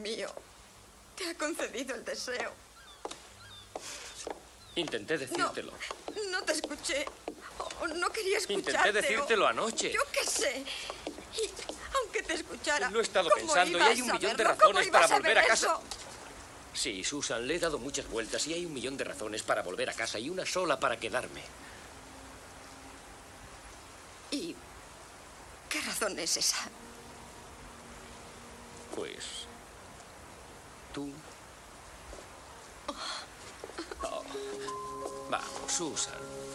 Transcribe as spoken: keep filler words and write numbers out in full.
mío, te ha concedido el deseo. Intenté decírtelo. No, no te escuché. Oh, no quería escucharte. Intenté decírtelo anoche. Yo qué sé. Y aunque te escuchara... Lo he estado ¿cómo pensando y ibas hay un a millón de saberlo? ¿Cómo razones ibas para a volver ver a casa. eso? Sí, Susan, le he dado muchas vueltas y hay un millón de razones para volver a casa y una sola para quedarme. ¿Y qué razón es esa? Pues... tú... Oh. Vamos, Susan.